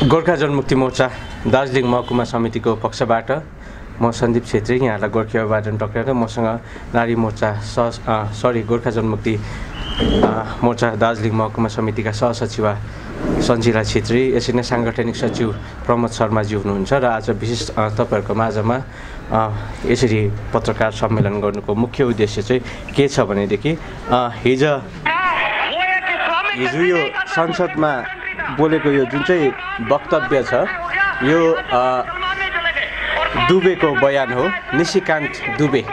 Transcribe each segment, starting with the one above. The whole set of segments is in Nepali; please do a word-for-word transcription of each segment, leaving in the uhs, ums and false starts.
गोर्खा जनमुक्ति मोर्चा दार्जिलिङ महकुमा समितिको पक्षबाट म सन्दीप छेत्री यहाँलाई गोर्खा विभाजन प्रक्रिया मसँग नारी मोर्चा सह सरी गोर्खा जनमुक्ति मोर्चा दार्जिलिङ महकुमा समितिका सहसचिव सञ्जिला छेत्री यसरी नै साङ्गठनिक सचिव प्रमोद शर्माजी हुनुहुन्छ र आज विशेष तपाईहरुको माझमा यसरी पत्रकार सम्मेलन गर्नुको मुख्य उद्देश्य चाहिँ के छ भनेदेखि हिजो हिजो यो संसदमा बोलेको यो जुन चाहिँ वक्तव्य छ यो दुबेको बयान हो निशिकान्त दुबे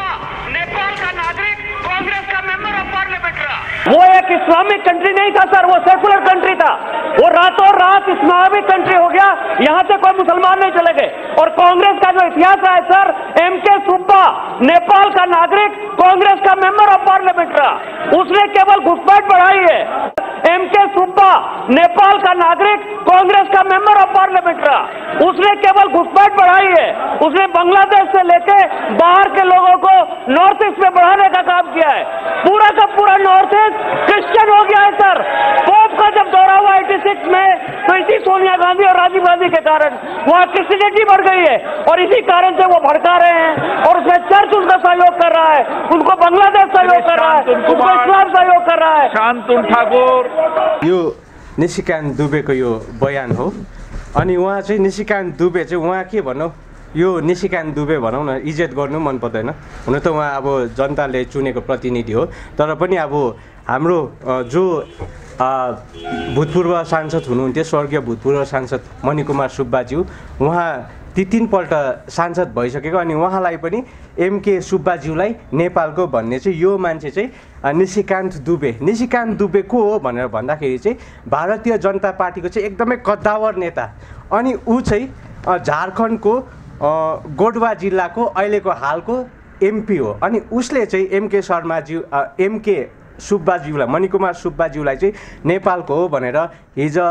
वो एक इस्लामिक कंट्री नहीं था सर, वो सेकुलर कंट्री था। वो रातों रात इस्लामिक कंट्री हो गया, यहाँ से कोई मुसलमान नहीं चले गए। और कांग्रेस का जो इतिहास है सर, एम के सुब्बा नेपाल का नागरिक कांग्रेस का मेंबर ऑफ पार्लियामेंट रहा, उसने केवल घुसपैठ बढ़ाई है। एम के सुब्बा नेपाल का नागरिक कांग्रेस का मेंबर ऑफ पार्लियामेंट रहा, उसने केवल घुसपैठ बढ़ाई है। उसने बांग्लादेश से लेके बाहर के लोगों को नॉर्थ ईस्ट में बढ़ाने का काम किया है। पूरा का पूरा नॉर्थ ईस्ट क्रिश्चियन हो गया है सर। पोप का जब दौरा हुआ छियासी में तो इसी सोनिया गांधी और राजीव गांधी के कारण वहाँ क्रिश्चियनिटी बढ़ गई है और इसी कारण से वो भड़का रहे हैं और उसमें चर्च उनका सहयोग कर रहा है, उनको बांग्लादेश सहयोग कर रहा है, उनको इस्लाम सहयोग कर रहा है। शान्तुन ठाकुर यो निशिकान्त दुबेको यो बयान हो अनि उहाँ चाहिँ निशिकान्त दुबे चाहिँ उहाँ के भनौँ यो निशिकान्त दुबे भनौँ न इज्जत गर्नु मन पर्दैन। हुन त उहाँ अब जनताले चुनेको प्रतिनिधि हो, तर पनि अब हाम्रो जो भूतपूर्व सांसद हुनुहुन्थ्यो स्वर्गीय भूतपूर्व सांसद मणिकुमार सुब्बाज्यू उहाँ ती तीनपल्ट सांसद भइसकेको अनि उहाँलाई पनि एमके सुब्बाज्यूलाई नेपालको भन्ने चाहिँ यो मान्छे चाहिँ निशिकान्त दुबे निशिकान्त दुबे को हो भनेर भन्दाखेरि चाहिँ भारतीय जनता पार्टीको चाहिँ एकदमै कद्दावर नेता अनि ऊ चाहिँ झारखण्डको गोडवा जिल्लाको अहिलेको हालको एमपी हो अनि उसले चाहिँ एमके शर्माज्यू एमके सुब्बाज्यूलाई मणिकुमार सुब्बाज्यूलाई चाहिँ नेपालको हो भनेर हिजो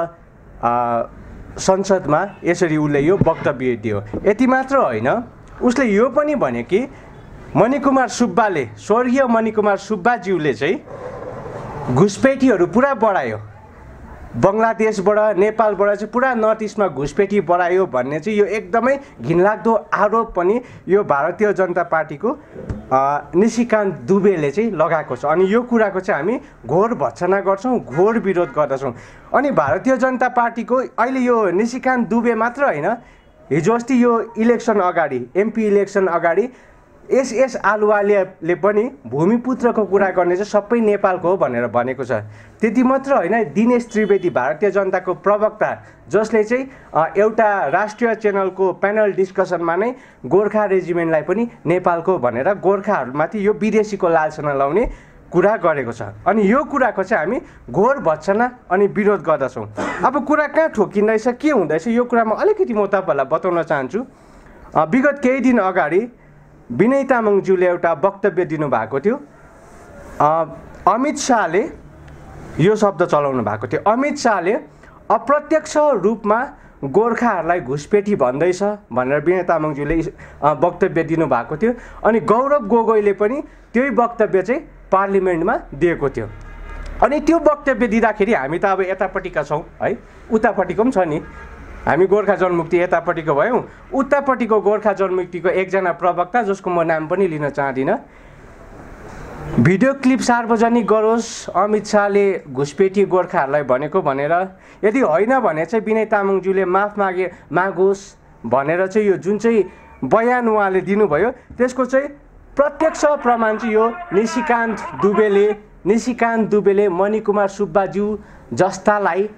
संसदमा यसरी उसले यो वक्तव्य दियो। यति मात्र होइन, उसले यो पनि भने कि मणिकुमार सुब्बाले स्वर्गीय मणिकुमार सुब्बाज्यूले चाहिँ घुसपेठीहरू पुरा बढायो, बङ्गलादेशबाट नेपालबाट चाहिँ पुरा नर्थ इस्टमा घुसपेठी बढायो भन्ने चाहिँ यो एकदमै घिनलाग्दो आरोप पनि यो भारतीय जनता पार्टीको निशिकान्त दुबेले चाहिँ लगाएको छ अनि यो कुराको चाहिँ हामी घोर भर्त्सना गर्छौँ, घोर विरोध गर्दछौँ। अनि भारतीय जनता पार्टीको अहिले यो निशिकान्त दुबे मात्र होइन, हिजो अस्ति यो इलेक्सन अगाडि एमपी इलेक्सन अगाडि एस एस आलुवालियाले पनि भूमिपुत्रको कुरा गर्ने चाहिँ सबै नेपालको हो भनेर भनेको छ। त्यति मात्र होइन, दिनेश त्रिवेदी भारतीय जनताको प्रवक्ता जसले चाहिँ एउटा राष्ट्रिय च्यानलको प्यानल डिस्कसनमा नै गोर्खा रेजिमेन्टलाई पनि नेपालको भनेर गोर्खाहरूमाथि यो विदेशीको लालसना लाउने कुरा गरेको छ अनि यो कुराको चाहिँ हामी घोर भर्त्सना अनि विरोध गर्दछौँ। अब कुरा कहाँ ठोकिँदैछ के हुँदैछ यो कुरामा अलिकति म तपाईँहरूलाई बताउन चाहन्छु। विगत केही दिन अगाडि विनय तामाङज्यूले एउटा वक्तव्य दिनुभएको थियो। अमित शाहले यो शब्द चलाउनु भएको थियो, अमित शाहले अप्रत्यक्ष रूपमा गोर्खाहरूलाई घुसपेठी भन्दैछ भनेर विनय तामाङज्यूले वक्तव्य दिनुभएको थियो अनि गौरव गोगोईले पनि त्यही वक्तव्य चाहिँ पार्लिमेन्टमा दिएको थियो। अनि त्यो वक्तव्य दिँदाखेरि हामी त अब यतापट्टिका छौँ है, उतापट्टिको पनि छ नि, हामी गोर्खा जनमुक्ति यतापट्टिको भयौँ, उतापट्टिको गोर्खा जनमुक्तिको एकजना प्रवक्ता जसको म नाम पनि लिन चाहदिनँ, भिडियो क्लिप सार्वजनिक गरोस् अमित शाहले घुसपेठी गोर्खाहरूलाई भनेको भनेर, यदि होइन भने चाहिँ विनय तामाङज्यूले माफ मागे मागोस् भनेर चाहिँ यो जुन चाहिँ बयान उहाँले दिनुभयो त्यसको चाहिँ प्रत्यक्ष प्रमाण चाहिँ यो निशिकान्त दुबेले निशिकान्त दुबेले मणिकुमार सुब्बाज्यू जस्तालाई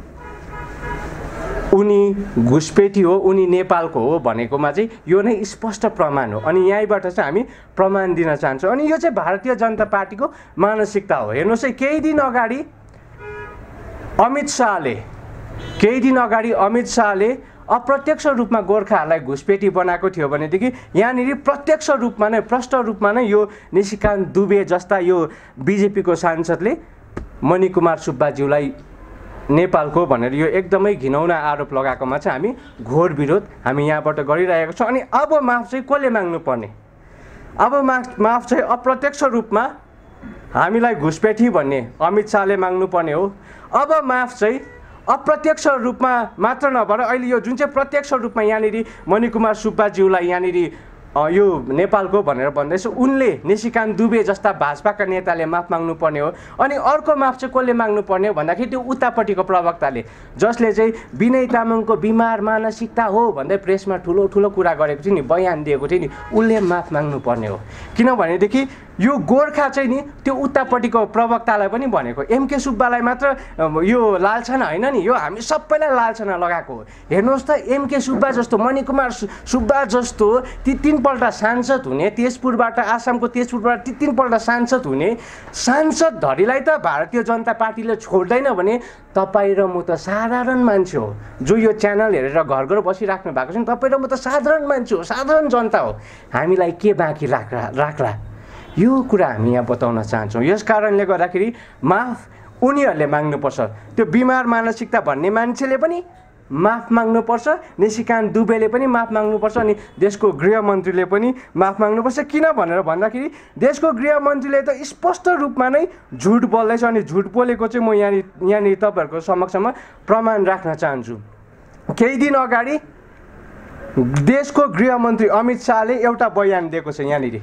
उनी घुसपेठी हो, उनी नेपालको हो भनेकोमा चाहिँ यो नै स्पष्ट प्रमाण हो अनि यहीँबाट चाहिँ हामी प्रमाण दिन चाहन्छौँ। अनि यो चाहिँ भारतीय जनता पार्टीको मानसिकता हो। हेर्नुहोस् है, केही दिन अगाडि अमित शाहले केही दिन अगाडि अमित शाहले अप्रत्यक्ष रूपमा गोर्खाहरूलाई घुसपेठी बनाएको थियो भनेदेखि यहाँनिर प्रत्यक्ष रूपमा नै प्रष्ट रूपमा नै यो निशिकान्त दुबे जस्ता यो बिजेपीको सांसदले मणिकुमार सुब्बाज्यूलाई नेपालको भनेर यो एकदमै घिनौना आरोप लगाएकोमा चाहिँ हामी घोर विरोध हामी यहाँबाट गरिरहेको छौँ। अनि अब माफ चाहिँ कसले माग्नु पर्ने? अब माफ माफ चाहिँ अप्रत्यक्ष रूपमा हामीलाई घुसपेठी भन्ने अमित शाहले माग्नु पर्ने हो। अब माफ चाहिँ अप्रत्यक्ष रूपमा मात्र नभएर अहिले यो जुन चाहिँ प्रत्यक्ष रूपमा यहाँनिर मणिकुमार सुब्बाज्यूलाई यहाँनिर यो नेपालको भनेर भन्दैछ उनले निशिकान्त दुबे जस्ता भाजपाका नेताले माफ माग्नुपर्ने हो। अनि अर्को माफ चाहिँ कसले माग्नुपर्ने हो भन्दाखेरि त्यो उतापट्टिको प्रवक्ताले जसले चाहिँ विनय तामाङको बिमार मानसिकता हो भन्दै प्रेसमा ठुलो ठुलो कुरा गरेको थियो नि, बयान दिएको थियो नि, उसले माफ माग्नुपर्ने हो। किनभनेदेखि यो गोर्खा चाहिँ नि त्यो उतापट्टिको प्रवक्तालाई पनि भनेको, एमके सुब्बालाई मात्र यो लालछना होइन नि, यो हामी सबैलाई लालछना लगाएको हो। हेर्नुहोस् त, एमके सुब्बा जस्तो, मणिकुमार सुब्बा जस्तो ती तिनपल्ट सांसद हुने, तेजपुरबाट, आसामको तेजपुरबाट ती तिनपल्ट सांसद हुने सांसदधरीलाई त भारतीय जनता पार्टीले छोड्दैन भने तपाईँ र म त साधारण मान्छे हो, जो यो च्यानल हेरेर घर घर बसिराख्नु भएको छ नि, तपाईँ र म त साधारण मान्छे हो, साधारण जनता हो, हामीलाई के बाँकी राख्ला राख्ला यो कुरा हामी यहाँ बताउन चाहन्छौँ। यस कारणले गर्दाखेरि माफ उनीहरूले माग्नुपर्छ। त्यो बिमार मानसिकता भन्ने मान्छेले पनि माफ माग्नुपर्छ, निशिकान्त दुबेले पनि माफ माग्नुपर्छ, अनि देशको गृहमन्त्रीले पनि माफ माग्नुपर्छ। किन भनेर भन्दाखेरि देशको गृहमन्त्रीले त स्पष्ट रूपमा नै झुट बोल्दैछ, अनि झुट बोलेको चाहिँ म यहाँनिर यहाँनिर तपाईँहरूको समक्षमा प्रमाण राख्न चाहन्छु। केही दिन अगाडि देशको गृहमन्त्री अमित शाहले एउटा बयान दिएको छ। यहाँनिर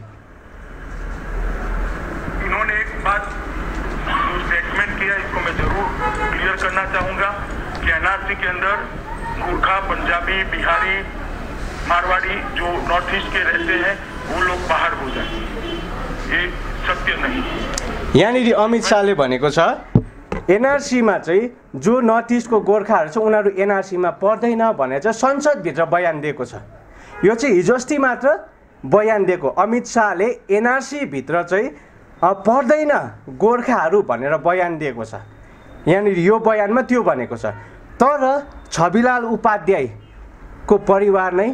इन्होंने एक बात जो स्टेटमेंट किया, इसको मैं जरूर क्लियर करना चाहूँगा कि एनआरसी के अंदर गोरखा, पंजाबी, बिहारी, मारवाड़ी जो नॉर्थ ईस्ट के रहते हैं वो लोग बाहर हो जाए, ये सत्य नहीं। यहाँनिर अमित शाहले भनेको छ एनआरसीमा चाहिँ जो नर्थ इस्टको गोर्खाहरू छ उनीहरू एनआरसीमा पर्दैन भनेर चाहिँ संसदभित्र बयान दिएको छ। यो चाहिँ हिजो अस्ति मात्र बयान दिएको अमित शाहले एनआरसीभित्र चाहिँ पर्दैन गोर्खाहरू भनेर बयान दिएको छ। यहाँनिर यो बयानमा त्यो भनेको छ। तर छविलाल उपाध्यायको परिवार नै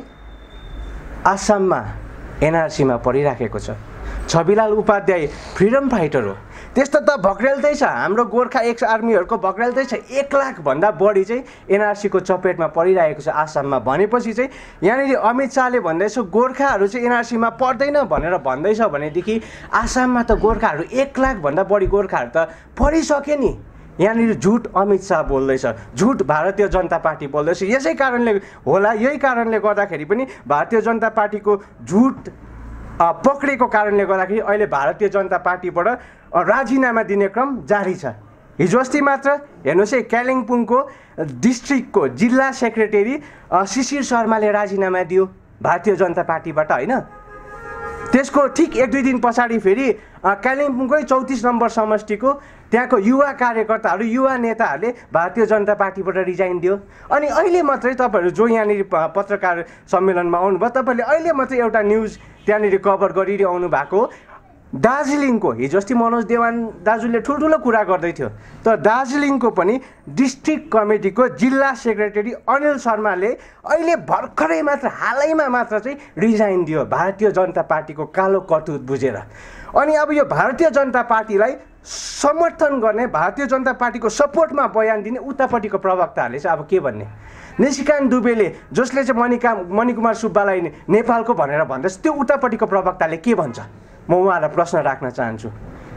आसाममा एनआरसीमा परिराखेको छ। छविलाल उपाध्याय फ्रिडम फाइटर हो, त्यस्तो त भक्रेल्दै छ, हाम्रो गोर्खा एक्स आर्मीहरूको भक्रेल्दै छ। एक लाखभन्दा बढी चाहिँ एनआरसीको चपेटमा परिरहेको छ आसाममा। भनेपछि चाहिँ यहाँनिर अमित शाहले भन्दैछ गोर्खाहरू चाहिँ एनआरसीमा पर्दैन भनेर भन्दैछ भनेदेखि आसाममा त गोर्खाहरू एक लाखभन्दा बढी गोर्खाहरू त परिसके नि। यहाँनिर झुट अमित शाह बोल्दैछ, झुट भारतीय जनता पार्टी बोल्दैछ। यसै कारणले होला, यही कारणले गर्दाखेरि पनि भारतीय जनता पार्टीको झुट पक्रेको कारणले गर्दाखेरि अहिले भारतीय जनता पार्टीबाट राजीनामा दिने क्रम जारी छ। हिजो अस्ति मात्र हेर्नुहोस् है, कालिम्पोङको डिस्ट्रिक्टको जिल्ला सेक्रेटरी शिशिर शर्माले राजीनामा दियो भारतीय जनता पार्टीबाट होइन। त्यसको ठिक एक दुई दिन पछाडि फेरि कालिम्पोङकै चौतिस नम्बर समष्टिको त्यहाँको युवा कार्यकर्ताहरू, युवा नेताहरूले भारतीय जनता पार्टीबाट रिजाइन दियो। अनि अहिले मात्रै तपाईँहरू जो यहाँनिर पत्रकार सम्मेलनमा आउनुभयो, तपाईँहरूले अहिले मात्रै एउटा न्युज त्यहाँनिर कभर गरिरहनु भएको दार्जिलिङको, हिजो अस्ति मनोज देवान दाजुले ठुल्ठुलो कुरा गर्दै थियो, तर दार्जिलिङको पनि डिस्ट्रिक्ट कमिटीको जिल्ला सेक्रेटरी अनिल शर्माले अहिले भर्खरै मात्र हालैमा मात्र चाहिँ रिजाइन दियो भारतीय जनता पार्टीको कालो करतुत बुझेर। अनि अब यो भारतीय जनता पार्टीलाई समर्थन गर्ने, भारतीय जनता पार्टीको सपोर्टमा बयान दिने उतापट्टिको प्रवक्ताहरूले चाहिँ अब के भन्ने? निशिकान्त दुबेले जसले चाहिँ मणिका मणिकुमार सुब्बालाई नेपालको भनेर भन्दैछ, त्यो उतापट्टिको प्रवक्ताले के भन्छ? म उहाँलाई प्रश्न राख्न चाहन्छु।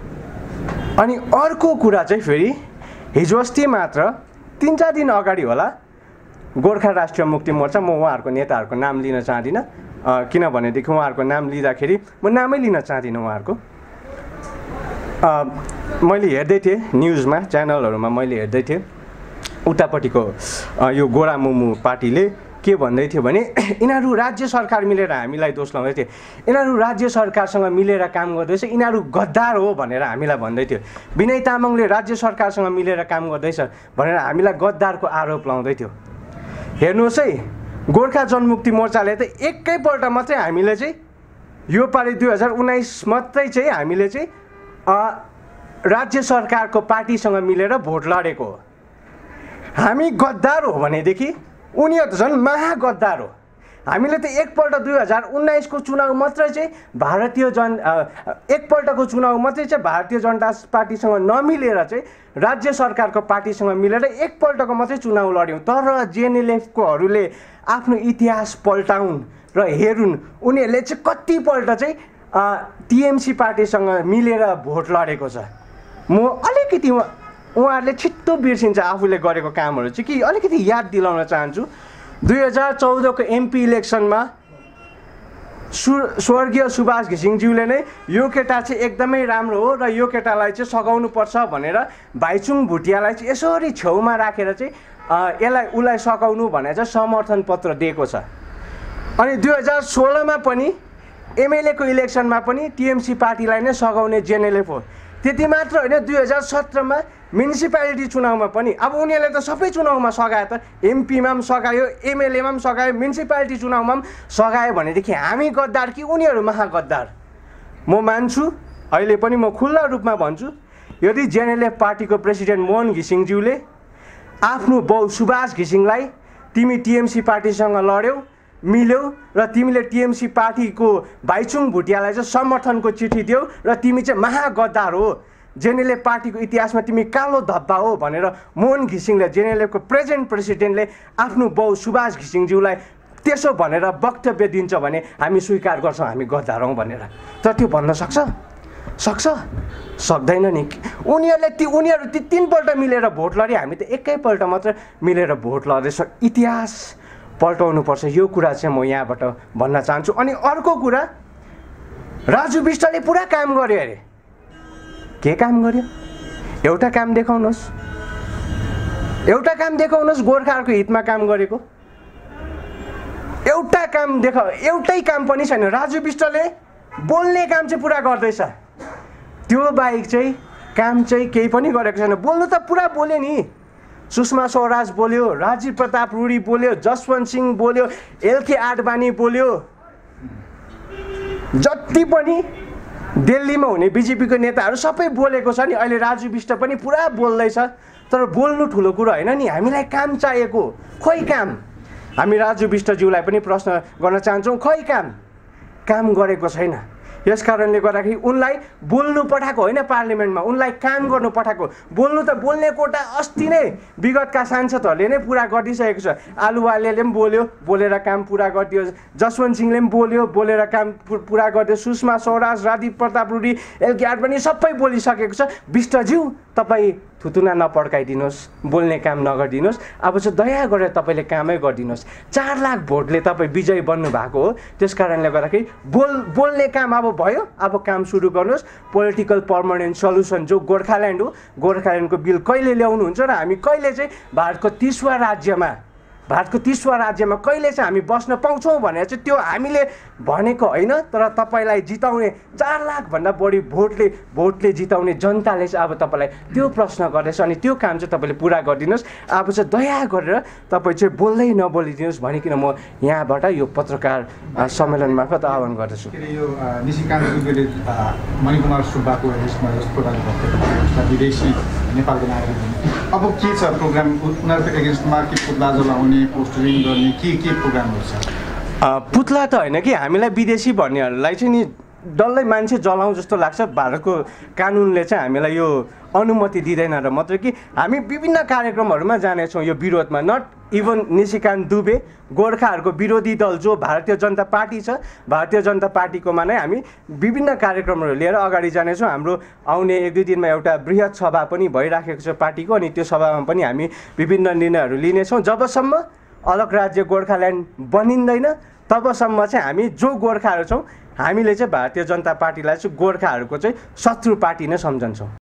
अनि अर्को कुरा चाहिँ फेरि हिजो अस्ति मात्र तिन चार दिन अगाडि होला, गोर्खा राष्ट्रिय मुक्ति मोर्चा, म उहाँहरूको नेताहरूको नाम लिन चाहदिनँ किनभनेदेखि उहाँहरूको नाम लिँदाखेरि म नामै लिन चाहदिनँ उहाँहरूको। मैले हेर्दै थिएँ न्युजमा, च्यानलहरूमा मैले हेर्दै थिएँ उतापट्टिको यो गोरा मोमो पार्टीले के भन्दै थियो भने यिनीहरू राज्य सरकार मिलेर हामीलाई दोष लाउँदै थियो, यिनीहरू राज्य सरकारसँग मिलेर काम गर्दैछ, यिनीहरू गद्दार हो भनेर हामीलाई भन्दै थियो। विनय तामाङले राज्य सरकारसँग मिलेर काम गर्दैछ भनेर हामीलाई गद्दारको आरोप लाउँदै थियो। हेर्नुहोस् है, गोर्खा जनमुक्ति मोर्चाले त एकैपल्ट मात्रै हामीले चाहिँ यो पालि दुई हजार उन्नाइस मात्रै चाहिँ हामीले चाहिँ राज्य सरकारको पार्टीसँग मिलेर भोट लडेको हो। हामी गद्दार हो भनेदेखि उनीहरू झन् महागद्दार हो। हामीले त एकपल्ट दुई हजार उन्नाइसको चुनाव मात्रै चाहिँ भारतीय जन एकपल्टको चुनाव मात्रै चाहिँ भारतीय जनता पार्टीसँग नमिलेर चाहिँ राज्य सरकारको पार्टीसँग मिलेर एकपल्टको मात्रै चुनाव लड्यौँ। तर जेएनएलएफकोहरूले आफ्नो इतिहास पल्टाउन् र हेरुन्, उनीहरूले चाहिँ कतिपल्ट चाहिँ टिएमसी पार्टीसँग मिलेर भोट लडेको छ। म अलिकति उहाँहरूले छिट्टो बिर्सिन्छ आफूले गरेको कामहरू चाहिँ कि अलिकति याद दिलाउन चाहन्छु दुई हजार चौधको एमपी इलेक्सनमा सु स्वर्गीय सुभाष घिसिङज्यूले नै यो केटा चाहिँ एकदमै राम्रो हो र यो केटालाई चाहिँ सघाउनुपर्छ भनेर भाइचुङ भुटियालाई चाहिँ यसरी छेउमा राखेर चाहिँ यसलाई उसलाई सघाउनु भनेर चाहिँ समर्थन पत्र दिएको छ। अनि दुई हजार सोह्रमा पनि एमएलएको इलेक्सनमा पनि टिएमसी पार्टीलाई नै सघाउने जेएनएलएफ हो। त्यति मात्र होइन, दुई हजार सत्रमा म्युनिसिपालिटी चुनावमा पनि अब उनीहरूले त सबै चुनावमा सघायो त, एमपीमा पनि सघायो, एमएलएमा पनि सघायो, म्युनिसिपालिटी चुनावमा पनि सघायो भनेदेखि हामी गद्दार कि उनीहरू महागद्दार? म मान्छु, अहिले पनि म खुल्ला रूपमा भन्छु, यदि जेएनएलएफ पार्टीको प्रेसिडेन्ट मोहन घिसिङज्यूले आफ्नो बाउ सुभाष घिसिङलाई तिमी टिएमसी पार्टीसँग लड्यौ, मिल्यौ र तिमीले टिएमसी पार्टीको भाइचुङ भुटियालाई चाहिँ समर्थनको चिठी दियौ र तिमी चाहिँ महागद्दार हो, जेएनएलएफ पार्टीको इतिहासमा तिमी कालो धब्बा हो भनेर मोहन घिसिङले जेएनएलएफको प्रेजेन्ट प्रेसिडेन्टले आफ्नो बाउ सुभाष घिसिङज्यूलाई त्यसो भनेर वक्तव्य दिन्छ भने हामी स्वीकार गर्छौँ हामी गद्दार हौँ भनेर। तर त्यो भन्न सक्छ सक्छ सक्दैन नि। उनीहरूले ती उनीहरू ती तिनपल्ट मिलेर भोट लडे, हामी त एकैपल्ट मात्र मिलेर भोट लड्दैछ। इतिहास पल्टाउनुपर्छ, यो कुरा चाहिँ म यहाँबाट भन्न चाहन्छु। अनि अर्को कुरा, राजु बिष्टले पुरा काम गर्यो अरे। के काम गर्यो? एउटा काम देखाउनुहोस्, एउटा काम देखाउनुहोस् गोर्खाहरूको हितमा काम गरेको। एउटा काम देखा एउटै काम पनि छैन। राजु बिष्टले बोल्ने काम चाहिँ पुरा गर्दैछ, त्यो बाहेक चाहिँ काम चाहिँ केही पनि गरेको छैन। बोल्नु त पुरा बोल्यो नि, सुषमा स्वराज बोल्यो, राजीव प्रताप रूडी बोल्यो, जसवन्त सिंह बोल्यो, एलके आडवाणी बोल्यो, जति पनि दिल्लीमा हुने बिजेपीको नेताहरू सबै बोलेको छ नि। अहिले राजु बिष्ट पनि पुरा बोल्दैछ, तर बोल्नु ठुलो कुरो होइन नि, हामीलाई काम चाहिएको। खोइ काम? हामी राजु बिष्टज्यूलाई पनि प्रश्न गर्न चाहन्छौँ, खोइ काम? काम गरेको छैन। यस कारणले गर्दाखेरि उनलाई बोल्नु पठाएको होइन, पार्लिमेन्टमा उनलाई काम गर्नु पठाएको। बोल्नु त बोल्ने कोटा अस्ति नै विगतका सांसदहरूले नै पुरा गरिसकेको छ। आलुवालियाले पनि बोल्यो, बोलेर काम पुरा गरिदियो, जसवन्त सिंहले पनि बोल्यो, बोलेर काम पुरा गरिदियो, सुषमा स्वराज, राजीव प्रताप रूडी, एलके आडवाणी सबै बोलिसकेको छ। बिष्टज्यू तपाईँ थुतुना नपड्काइदिनुहोस्, बोल्ने काम नगरिदिनुहोस्, अब चाहिँ दया गरेर तपाईँले कामै गरिदिनुहोस्। चार लाख भोटले तपाईँ विजयी बन्नु भएको हो, त्यस कारणले गर्दाखेरि बोल बोल्ने काम अब भयो, अब काम सुरु गर्नुहोस्। पोलिटिकल पर्मानेन्ट सल्युसन जो गोर्खाल्यान्ड हो, गोर्खाल्यान्डको बिल कहिले ल्याउनुहुन्छ र हामी कहिले चाहिँ भारतको तीसवटा राज्यमा भारतको तीसवटा राज्यमा कहिले चाहिँ हामी बस्न पाउँछौँ भनेर चाहिँ त्यो हामीले भनेको होइन, तर तपाईँलाई जिताउने चार लाखभन्दा बढी भोटले भोटले जिताउने जनताले चाहिँ अब तपाईँलाई त्यो प्रश्न गर्दैछ। अनि त्यो काम चाहिँ तपाईँले पुरा गरिदिनुहोस्। अब चाहिँ दया गरेर तपाईँ चाहिँ बोल्दै नबोलिदिनुहोस् भनिकन म यहाँबाट यो पत्रकार सम्मेलन मार्फत आह्वान गर्दछु। यो निशिकान्त दुबेले मणिकुमार सुब्बाको विदेशी नेपालको नागरिक, अब के छ प्रोग्राम? उनीहरूको एगेन्स्टमा के पुतला जलाउने, पोस्टरिङ गर्ने, के के प्रोग्रामहरू छ? पुतला त होइन कि, हामीलाई विदेशी भन्नेहरूलाई चाहिँ नि डल्लै मान्छे जलाउँ जस्तो लाग्छ। भारतको कानुनले चाहिँ हामीलाई यो अनुमति दिँदैन र मात्रै कि हामी विभिन्न कार्यक्रमहरूमा जानेछौँ यो विरोधमा। नट इभन निशिकान्त दुबे, गोर्खाहरूको विरोधी दल जो भारतीय जनता पार्टी छ, भारतीय जनता पार्टीकोमा नै हामी विभिन्न कार्यक्रमहरू लिएर अगाडि जानेछौँ। हाम्रो आउने एक दुई दिनमा एउटा बृहत सभा पनि भइराखेको छ पार्टीको, अनि त्यो सभामा पनि हामी विभिन्न निर्णयहरू लिनेछौँ। जबसम्म अलग राज्य गोर्खाल्यान्ड बनिँदैन तबसम्म चाहिँ हामी जो गोर्खाहरू छौँ हामीले चाहिँ भारतीय जनता पार्टीलाई चाहिँ गोर्खाहरूको चाहिँ शत्रु पार्टी नै सम्झन्छौँ।